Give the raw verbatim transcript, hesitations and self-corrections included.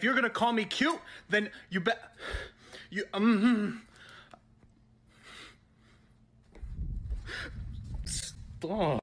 if you're gonna call me cute, then you bet you um stop.